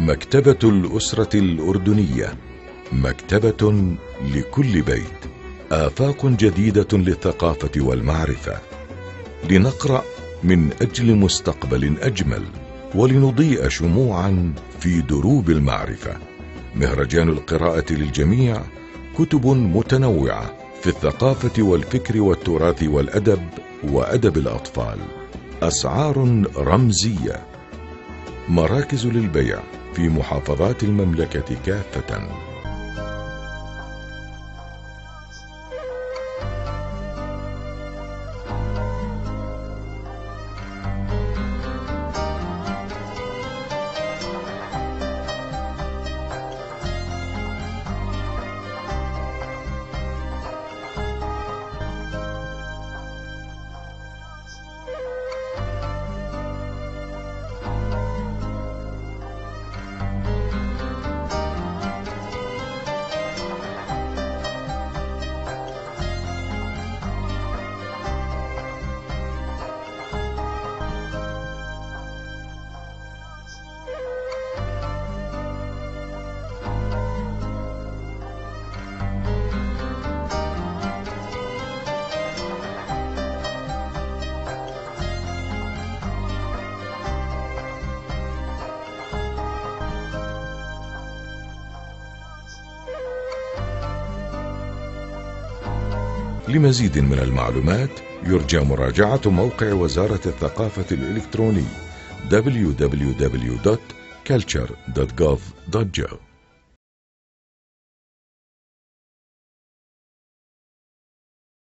مكتبة الأسرة الأردنية، مكتبة لكل بيت، آفاق جديدة للثقافة والمعرفة، لنقرأ من أجل مستقبل أجمل، ولنضيء شموعا في دروب المعرفة. مهرجان القراءة للجميع، كتب متنوعة في الثقافة والفكر والتراث والأدب وأدب الأطفال، أسعار رمزية، مراكز للبيع في محافظات المملكة كافة. لمزيد من المعلومات يرجى مراجعة موقع وزارة الثقافة الإلكتروني www.culture.gov.jo.